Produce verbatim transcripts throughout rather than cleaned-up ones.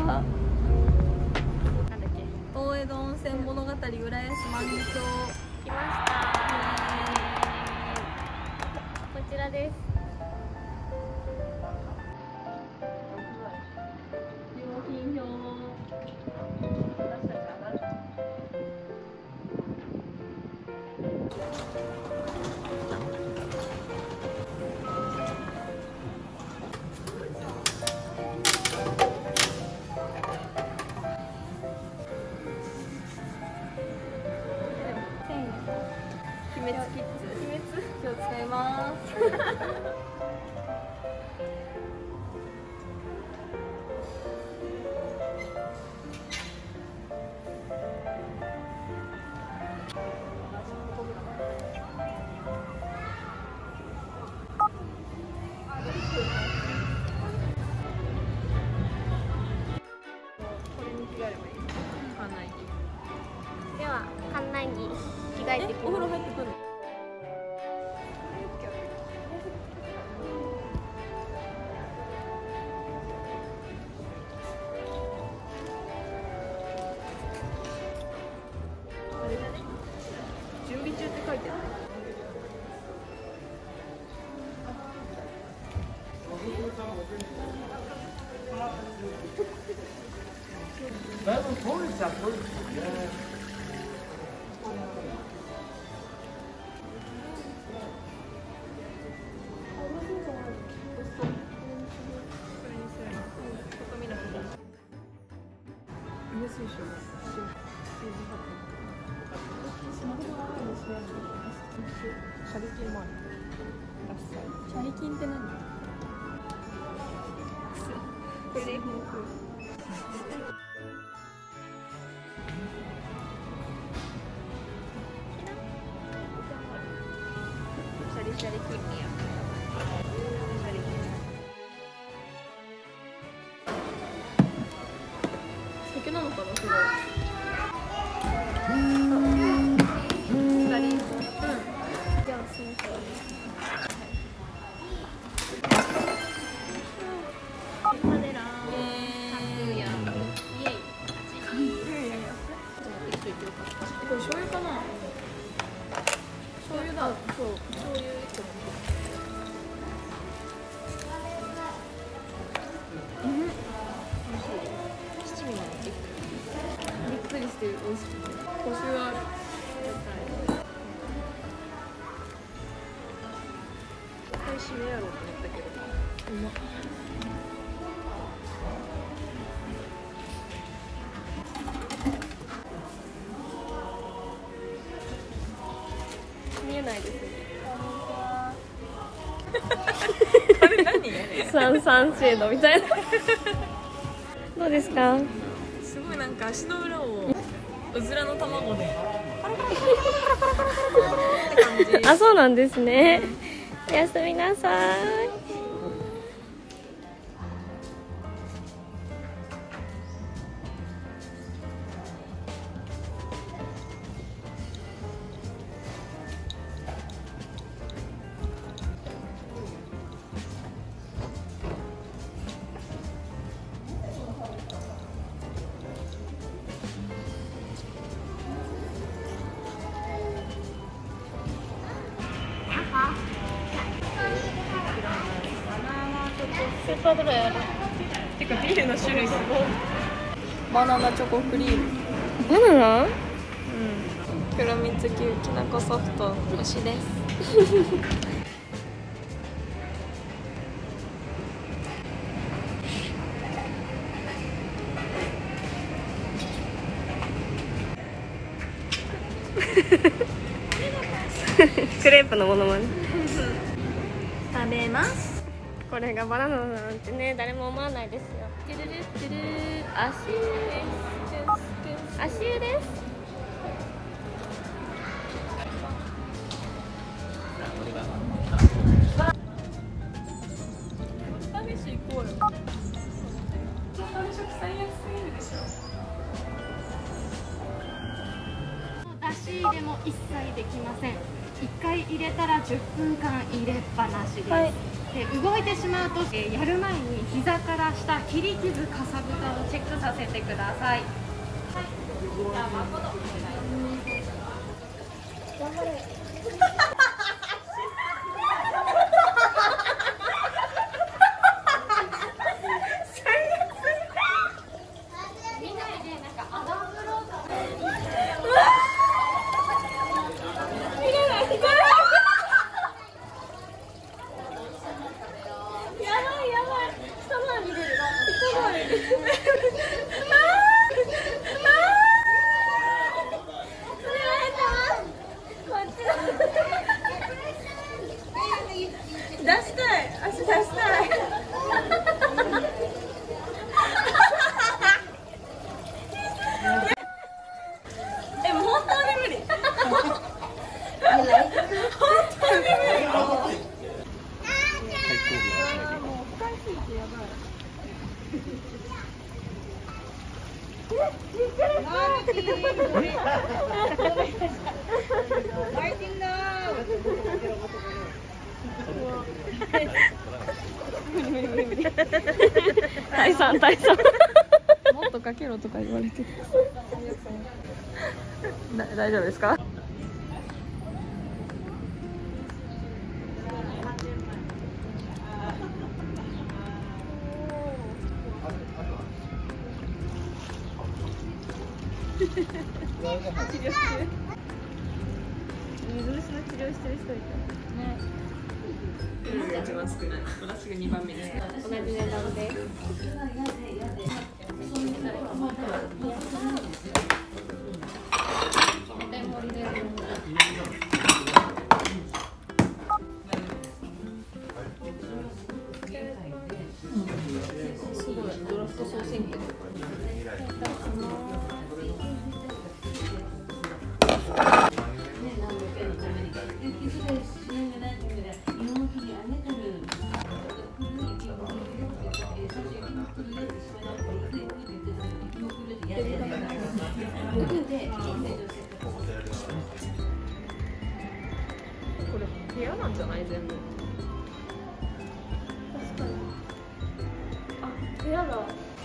なんだっけ、大江戸温泉物語浦安万華鏡来ました。こちらです。 料金表を私たち上がる。秘密キッズ、秘密今日使いますこれに着替えればいい。館内着。 では館内着着替えてきます。 お風呂入ってくる。あれだね。準備中って書いてある。 だいぶ遠いっちゃ遠いですよね。 シャリキンもある。シャリキンって何？これでシャリシャリキンミや。シャリキン。酒なのかなそれ。二人。じゃあそうか。 マデラン。 えー、や。 イエイ。 これ醤油かな。醤油だ。そう、醤油いつも。うん。美味しい。七味もびっくりしてる、美味しくて。コシがある。絶対締めやろうと思ったけど。うまっ。見えないですね。あれ何？ 三三シェードみたいな。どうですか？ すごいなんか足の裏をうずらの卵でって感じ。 あ、そうなんですね。おやすみなさい。スーパードライある。 てかビールの種類すごい。バナナチョコクリーム。 バナナ？ うん。黒蜜きなこソフト推しです。 クレープのものまね。 食べます。 これがバナナなんてね、誰も思わないですよ。 トゥルルトゥル足湯です。 足湯です。 試し行こうよ。完食最悪すぎるでしょ。 出し入れも一切できません。いっかい入れたらじゅっぷんかん入れっぱなしです。 はい。 で動いてしまうと、えー、やる前に膝から下切り傷かさぶたをチェックさせてください。はい。じゃあマコのお願いします。頑張れ。 退散退散もっとかけろとか言われて大丈夫ですか？治療してる。水虫の治療してる人いたね。一番少ない。私が二番目です。同じ値段で。すごいドラフト総選挙。これ部屋なんじゃない全部。確かに。あ、部屋だ。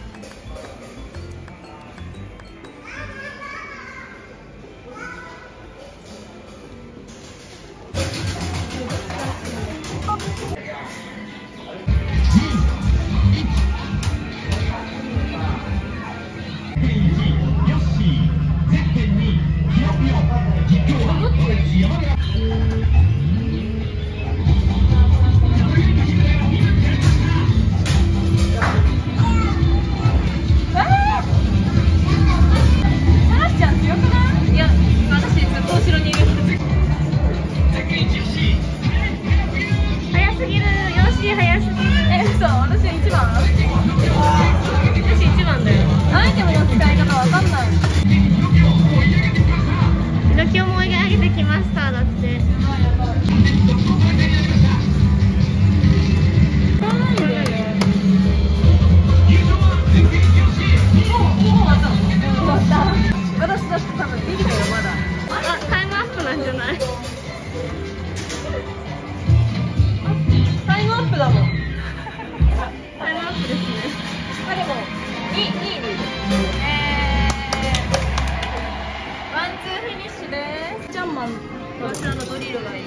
私あのドリルがいい。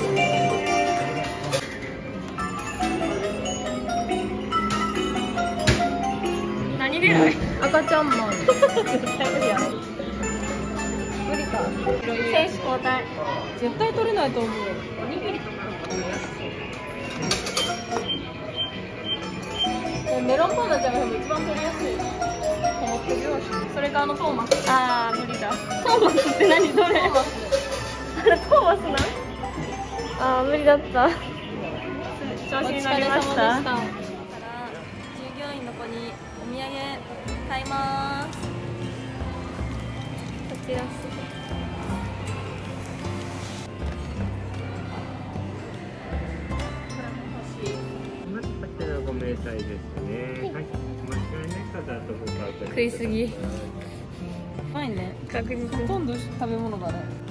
何で赤ちゃんマン。絶対無理やろ。無理か。選手交代。絶対取れないと思う。おにぎりとかメロンパンナちゃんが一番取りやすい。それかあのトーマス。ああ無理だ。トーマスって何それ？トーマス。トーマスな。ああ無理だった。調子に乗りました。従業員の子にお土産買います。こちらす。 ご明細ですね。はい。間違いない方だと僕は食いすぎ。 ファインね。 確実。 ほとんど食べ物だね。